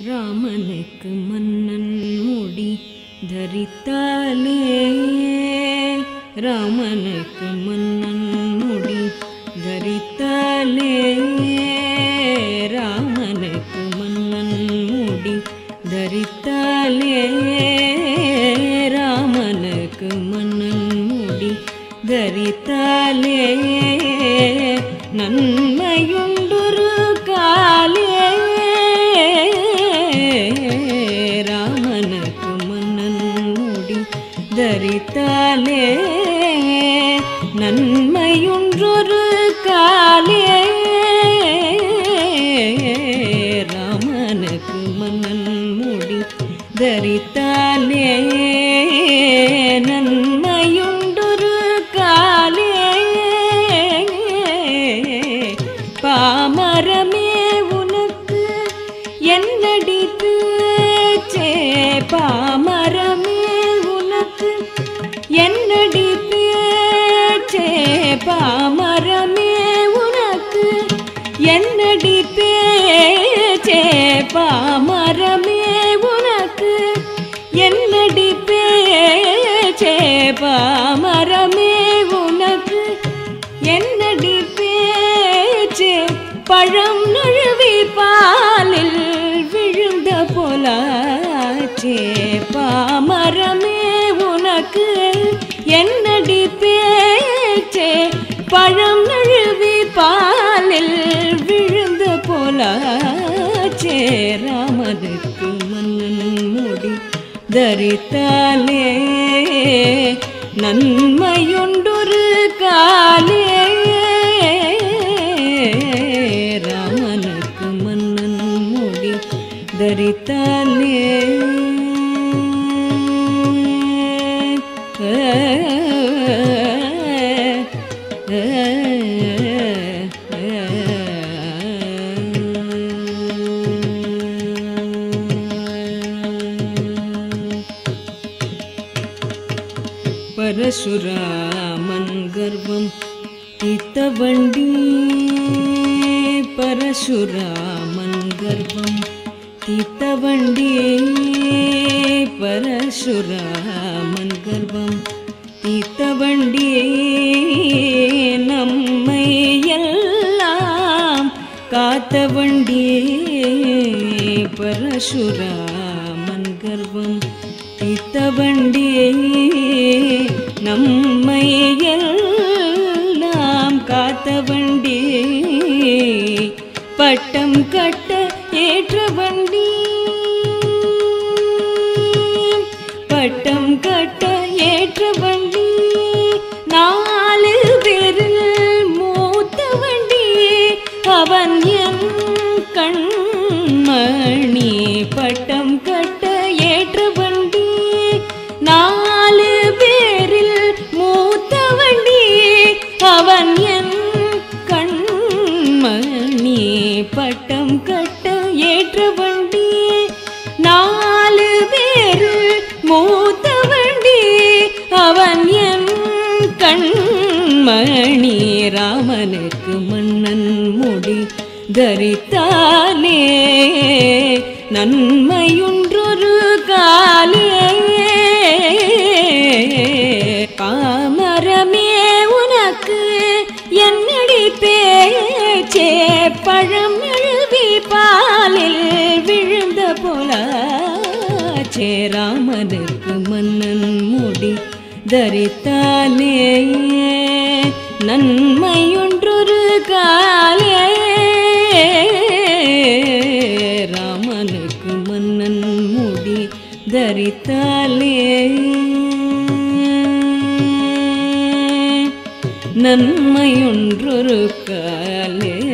ராமனுக்கு மன்னன் முடி தரித்தாலே ராமனுக்கு மன்னன் முடி தரித்தாலே ராமனுக்கு மன்னன் முடி தரித்தாலே ராமனுக்கு மன்னன் முடி தரித்தாலே நன்மையுண்டொரு காலே ராமனுக்கு மன்னன் முடி தரித்தாலே நன்மையுண்டொரு காலே ராமனுக்கு மன்னன் முடி தரித்தாலே நன்மையுண்டொரு காலே பாமரமே உனக்கு என்னடி பேச்சே பாமரமே உனக்கு என்னடி பேச்சே பாமரமே உனக்கு என்னடி பேச்சே பாமரமே உனக்கு என்னடி பேச்சே பாமரமே உனக்கு என்னடி பேச்சே பழம் நழுவி பாலில் விழுந்த போலாச்சே பாமரமே உனக்கு என்னடி பேச்சே பழம் நழுவி பாலில் விழுந்த போலாச்சே ராமனுக்கு மன்னன் முடி தரித்தாலே நன்மையுண்டொரு காலே ராமனுக்கு மன்னன் முடி தரித்தாலே பரசுராமன் கர்வம் தீர்த்தவண்டி பரசுராமன் கர்வம் தீர்த்தவண்டி பரசுராமன் கர்வம் தீர்த்தவண்டி நம்மை எல்லாம் காத்தவண்டி பரசுராமன் கர்வம் தீர்த்தவண்டி நம்மை எல்லாம் காத்தவண்டி பட்டம் கட்ட ஏற்றவண்டி பட்டம் கட்ட ஏற்றவண்டி நாலு பேரில் மூத்தவண்டி அவன் என் கண்மணி பட்டம் கட்ட ஏற்றவண்டி நாலு பேரில் மூத்தவண்டி அவன் என் கண்மணி பட்டம் கட்ட ஏற்றவண்டி நாலு பேரில் மூத்தவண்டி அவன் என் கண்மணி ராமனுக்கு மன்னன் முடி தரித்தாலே நன்மையுண்டொரு காலே பாமரமே உனக்கு என்னடி பேச்சே பழம் நழுவி பாலில் விழுந்த போலாச்சே ராமனுக்கு மன்னன் முடி தரித்தாலே நன்மையொன்றொரு காலே ராமனுக்கு மன்னன் முடி தரித்தாலே நன்மையொன்றொரு காலே